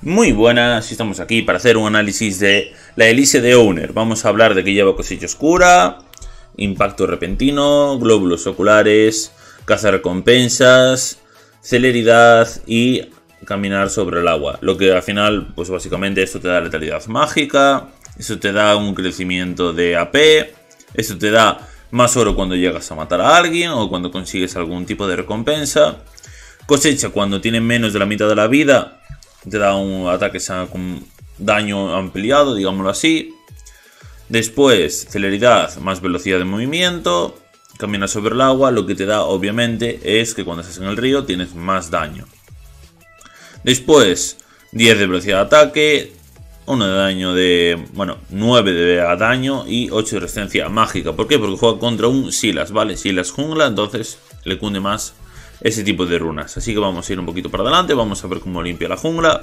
Muy buenas, estamos aquí para hacer un análisis de la Elise de Owner. Vamos a hablar de que lleva cosecha oscura, impacto repentino, glóbulos oculares, cazarrecompensas, celeridad y caminar sobre el agua. Lo que al final, pues básicamente esto te da letalidad mágica, eso te da un crecimiento de AP, eso te da más oro cuando llegas a matar a alguien o cuando consigues algún tipo de recompensa. Cosecha cuando tiene menos de la mitad de la vida, te da un ataque con daño ampliado, digámoslo así. Después, celeridad más velocidad de movimiento. Camina sobre el agua, lo que te da obviamente es que cuando estás en el río tienes más daño. Después, 10 de velocidad de ataque, 1 de daño de... bueno, 9 de daño y 8 de resistencia mágica. ¿Por qué? Porque juega contra un Silas, ¿vale? Silas jungla, entonces le cunde más ese tipo de runas. Así que vamos a ir un poquito para adelante, vamos a ver cómo limpia la jungla.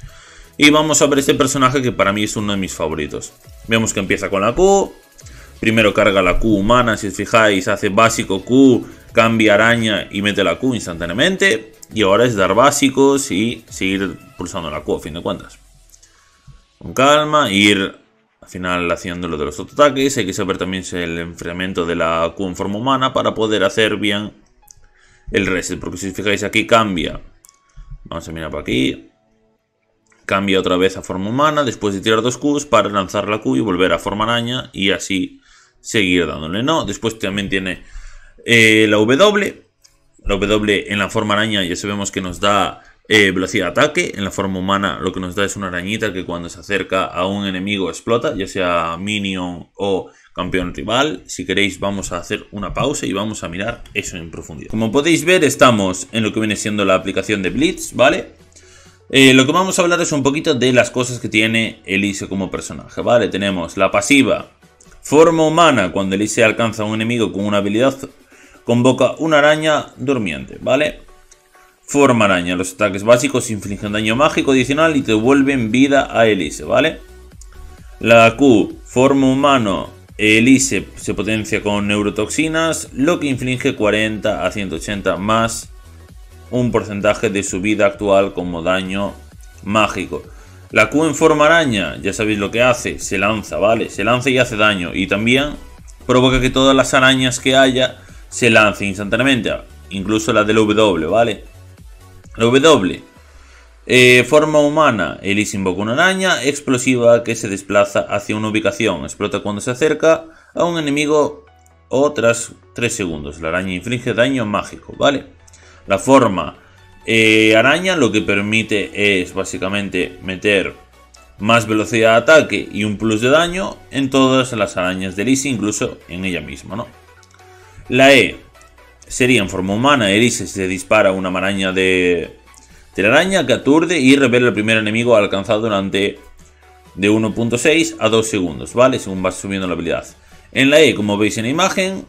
Y vamos a ver este personaje que para mí es uno de mis favoritos. Vemos que empieza con la Q. Primero carga la Q humana, si os fijáis, hace básico Q, cambia araña y mete la Q instantáneamente. Y ahora es dar básicos y seguir pulsando la Q a fin de cuentas. Con calma, ir al final haciendo lo de los autoataques. Hay que saber también el enfriamiento de la Q en forma humana para poder hacer bien el reset, porque si os fijáis aquí cambia. Vamos a mirar por aquí. Cambia otra vez a forma humana después de tirar 2 Qs para lanzar la Q y volver a forma araña y así seguir dándole, ¿no? Después también tiene la W. La W en la forma araña ya sabemos que nos da velocidad de ataque. En la forma humana lo que nos da es una arañita que cuando se acerca a un enemigo explota, ya sea minion o campeón rival. Si queréis vamos a hacer una pausa y vamos a mirar eso en profundidad. Como podéis ver estamos en lo que viene siendo la aplicación de Blitz, ¿vale? Lo que vamos a hablar es un poquito de las cosas que tiene Elise como personaje, ¿vale? Tenemos la pasiva, forma humana. Cuando Elise alcanza a un enemigo con una habilidad, convoca una araña durmiente, ¿vale? Forma araña, los ataques básicos infligen daño mágico adicional y te devuelven vida a Elise, ¿vale? La Q, forma humano, Elise se potencia con neurotoxinas, lo que inflige 40 a 180 más un porcentaje de su vida actual como daño mágico. La Q en forma araña, ya sabéis lo que hace, se lanza, ¿vale? Se lanza y hace daño y también provoca que todas las arañas que haya se lancen instantáneamente, incluso la del W, ¿vale? La W, forma humana, Elise invoca una araña explosiva que se desplaza hacia una ubicación, explota cuando se acerca a un enemigo o tras 3 segundos. La araña inflige daño mágico, ¿vale? La forma araña lo que permite es básicamente meter más velocidad de ataque y un plus de daño en todas las arañas de Elise, incluso en ella misma, ¿no? La E sería en forma humana, Elise se dispara una maraña de telaraña que aturde y revela el primer enemigo alcanzado durante de 1.6 a 2 segundos, ¿vale? Según va subiendo la habilidad. En la E, como veis en la imagen,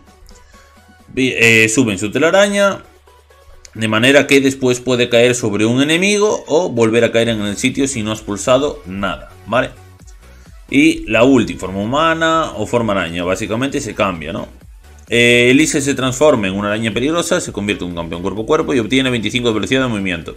suben su telaraña de manera que después puede caer sobre un enemigo o volver a caer en el sitio si no has pulsado nada, ¿vale? Y la ulti, forma humana o forma araña, básicamente se cambia, ¿no? Elise se transforma en una araña peligrosa, se convierte en un campeón cuerpo a cuerpo y obtiene 25 de velocidad de movimiento.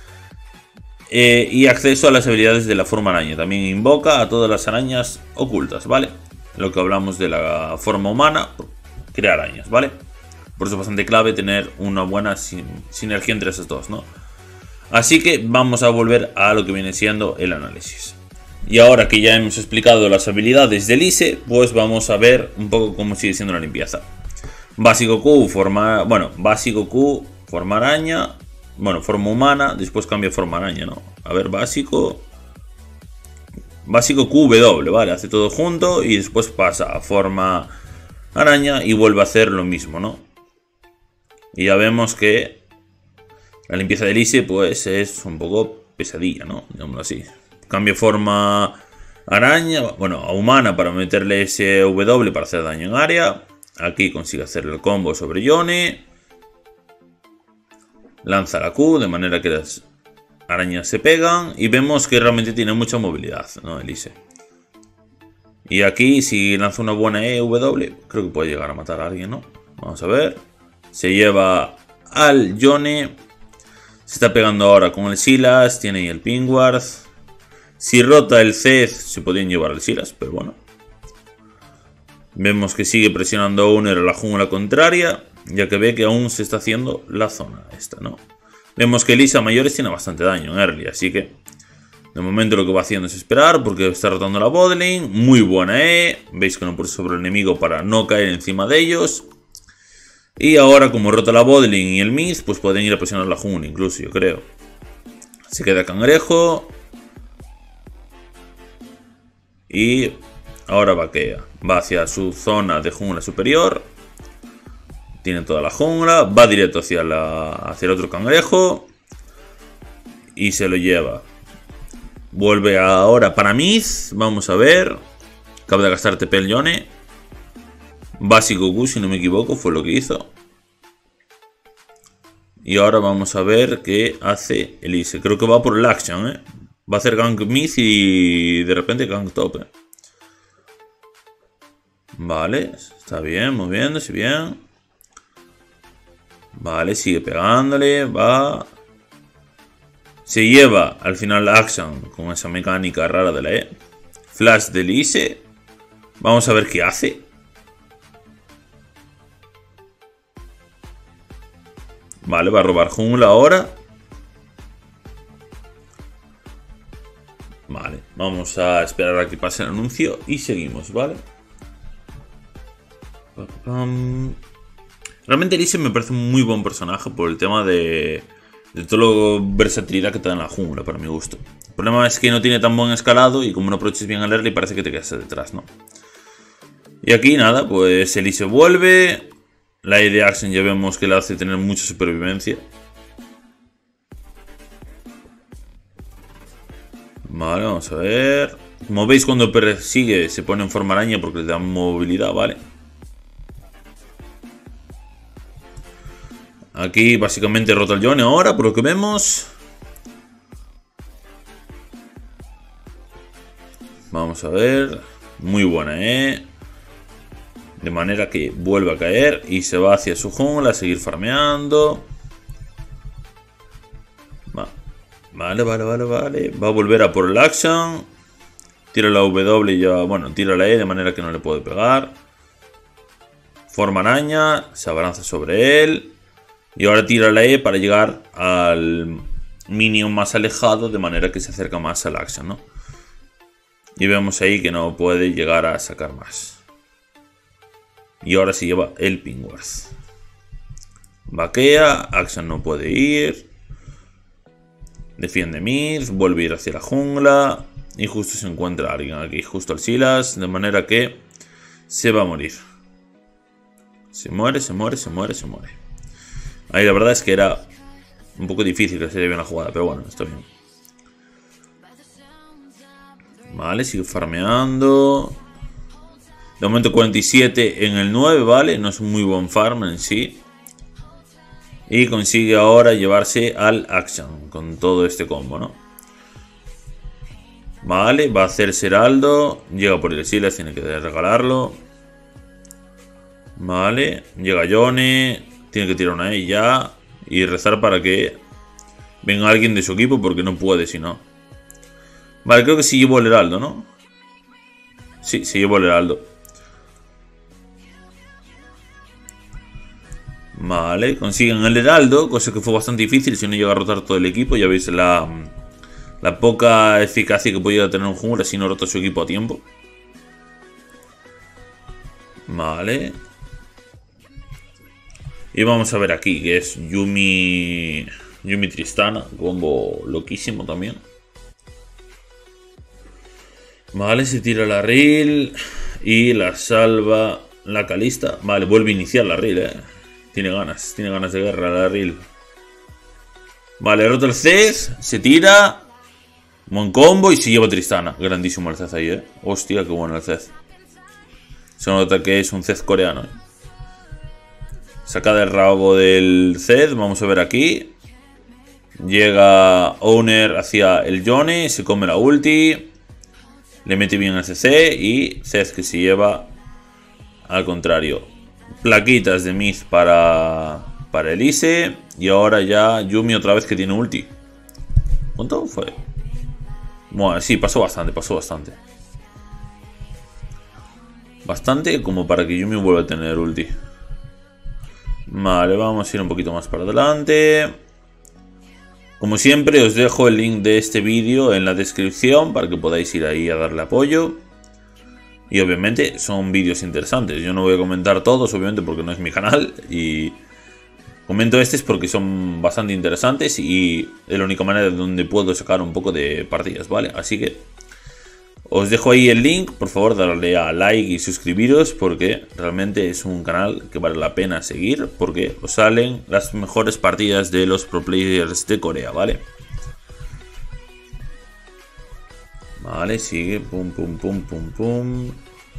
Y acceso a las habilidades de la forma araña. También invoca a todas las arañas ocultas, ¿vale? Lo que hablamos de la forma humana, crea arañas, ¿vale? Por eso es bastante clave tener una buena sinergia entre esos dos, ¿no? Así que vamos a volver a lo que viene siendo el análisis. Y ahora que ya hemos explicado las habilidades de Elise, pues vamos a ver un poco cómo sigue siendo la limpieza. Básico Q, básico Q, forma araña, forma humana, después cambia forma araña, ¿no? A ver, básico Q, W, ¿vale? Hace todo junto y después pasa a forma araña y vuelve a hacer lo mismo, ¿no? Y ya vemos que la limpieza de Elise pues es un poco pesadilla, ¿no? Digámoslo así. Cambia forma araña, a humana para meterle ese W para hacer daño en área. Aquí consigue hacer el combo sobre Yone. Lanza la Q de manera que las arañas se pegan. Y vemos que realmente tiene mucha movilidad, ¿no? Elise. Y aquí si lanza una buena EW, creo que puede llegar a matar a alguien, ¿no? Vamos a ver. Se lleva al Yone. Se está pegando ahora con el Silas. Tiene ahí el Pingward. Si rota el Zed, se podían llevar el Silas, pero bueno. Vemos que sigue presionando a Owner a la jungla contraria, ya que ve que aún se está haciendo la zona esta, ¿no? Vemos que Elise a mayores tiene bastante daño en early, así que de momento lo que va haciendo es esperar porque está rotando la botlane. Muy buena veis que no puse sobre el enemigo para no caer encima de ellos. Y ahora como rota la botlane y el mid, pues pueden ir a presionar la jungla incluso, yo creo. Se queda Cangrejo. Y ahora vaquea. Va hacia su zona de jungla superior. Tiene toda la jungla. Va directo hacia el otro cangrejo. Y se lo lleva. Vuelve ahora para mid. Vamos a ver. Acaba de gastar TP el Yone. Básico Q, si no me equivoco, fue lo que hizo. Y ahora vamos a ver qué hace Elise. Creo que va por el action, Va a hacer gank mid y de repente gank top, Vale, está bien, moviéndose bien. Vale, sigue pegándole, va. Se lleva al final la action con esa mecánica rara de la Flash de Elise. Vamos a ver qué hace. Vale, va a robar jungla ahora. Vale, vamos a esperar a que pase el anuncio y seguimos, ¿vale? Realmente Elise me parece un muy buen personaje por el tema de toda la versatilidad que te da en la jungla, para mi gusto. El problema es que no tiene tan buen escalado y como no aproveches bien al early parece que te quedas detrás, ¿no? Y aquí nada, pues Elise vuelve. La E de Action ya vemos que le hace tener mucha supervivencia. Vale, vamos a ver. Como veis, cuando persigue se pone en forma araña porque le da movilidad, ¿vale? Aquí básicamente rota el Yone ahora, por lo que vemos. Vamos a ver. Muy buena, De manera que vuelve a caer y se va hacia su jungla a seguir farmeando. Vale. Va a volver a por el action. Tira la W y ya... Bueno, tira la E de manera que no le puede pegar. Forma araña. Se abalanza sobre él. Y ahora tira la E para llegar al minion más alejado. De manera que se acerca más al action, ¿no? Y vemos ahí que no puede llegar a sacar más. Y ahora se lleva el Pingworth. Vaquea. Action no puede ir. Defiende mid, vuelve a ir hacia la jungla. Y justo se encuentra alguien aquí, justo al Silas. De manera que se va a morir. Se muere. Ahí la verdad es que era un poco difícil que se lleve bien la jugada, pero bueno, está bien. Vale, sigue farmeando. De momento 47 en el 9, ¿vale? No es un muy buen farm en sí. Y consigue ahora llevarse al action con todo este combo, ¿no? Vale, va a hacer Heraldo. Llega por el Silas, tiene que regalarlo. Vale, llega Yone. Tiene que tirar una E ya. Y rezar para que venga alguien de su equipo porque no puede si no. Vale, creo que sí llevó el Heraldo, ¿no? Sí, se llevó el Heraldo. Vale, consiguen el Heraldo, cosa que fue bastante difícil si no llega a rotar todo el equipo. Ya veis la poca eficacia que podía tener un jungla si no rota su equipo a tiempo. Vale. Y vamos a ver aquí, que es Yumi Tristana, combo loquísimo también. Vale, se tira la reel y la salva la Kalista. Vale, vuelve a iniciar la reel, Tiene ganas de guerra la reel. Vale, rota el Zed, se tira. Buen combo y se lleva Tristana. Grandísimo el Zed ahí, Hostia, qué bueno el Zed. Se nota que es un Zed coreano, Saca del rabo del Zed, vamos a ver aquí. Llega Owner hacia el Yone, se come la ulti. Le mete bien el CC y Zed que se lleva al contrario. Plaquitas de mid para Elise. Y ahora ya Yumi otra vez que tiene ulti. ¿Cuánto fue? Bueno, sí, pasó bastante, pasó bastante. Bastante como para que Yuumi vuelva a tener ulti. Vale, vamos a ir un poquito más para adelante. Como siempre, os dejo el link de este vídeo en la descripción para que podáis ir ahí a darle apoyo. Y obviamente son vídeos interesantes. Yo no voy a comentar todos, obviamente, porque no es mi canal. Y comento estos porque son bastante interesantes y es la única manera donde puedo sacar un poco de partidas, ¿vale? Así que os dejo ahí el link, por favor darle a like y suscribiros porque realmente es un canal que vale la pena seguir porque os salen las mejores partidas de los pro players de Corea, ¿vale? Vale, sigue, pum, pum, pum, pum, pum.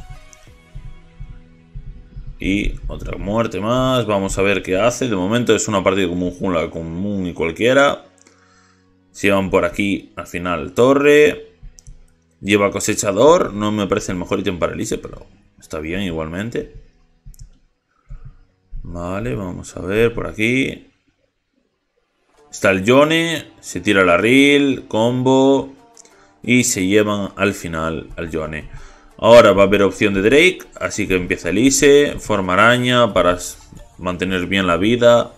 Y otra muerte más, vamos a ver qué hace. De momento es una partida como un jungla común y cualquiera. Se van por aquí al final torre. Lleva cosechador, no me parece el mejor ítem para Elise, pero está bien igualmente. Vale, vamos a ver por aquí. Está el Yone, se tira la reel, combo y se llevan al final al Yone. Ahora va a haber opción de Drake, así que empieza Elise, forma araña para mantener bien la vida.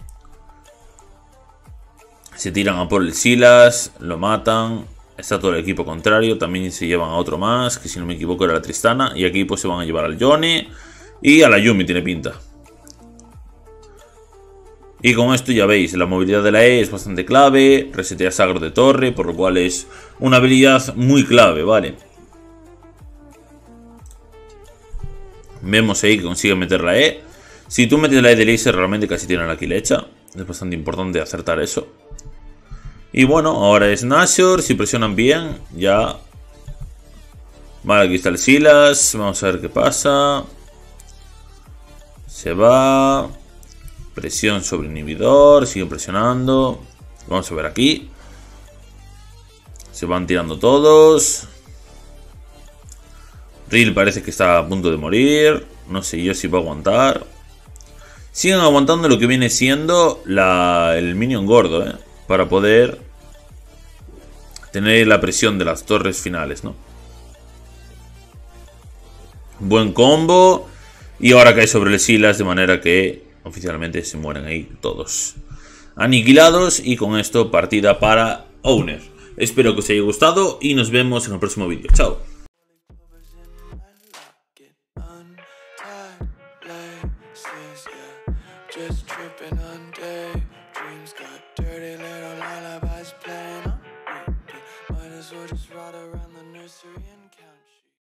Se tiran a por el Silas, lo matan. Está todo el equipo contrario, también se llevan a otro más, que si no me equivoco era la Tristana. Y aquí pues se van a llevar al Yone y a la Yuumi, tiene pinta. Y con esto ya veis, la movilidad de la E es bastante clave, resetea sagro de torre, por lo cual es una habilidad muy clave, ¿vale? Vemos ahí que consigue meter la E. Si tú metes la E de laser realmente casi tiene la kill hecha. Es bastante importante acertar eso. Y bueno, ahora es Nashor, si presionan bien, ya. Vale, aquí está el Silas, vamos a ver qué pasa. Se va. Presión sobre inhibidor, sigue presionando. Vamos a ver aquí. Se van tirando todos. Reel parece que está a punto de morir. No sé yo si va a aguantar. Siguen aguantando lo que viene siendo el minion gordo, para poder tener la presión de las torres finales, ¿no? Buen combo. Y ahora cae sobre el Silas de manera que oficialmente se mueren ahí todos aniquilados. Y con esto partida para Owner. Espero que os haya gustado y nos vemos en el próximo vídeo. Chao. Just tripping on daydreams, got dirty little lullabies playing on repeat. Might as well just ride around the nursery and count.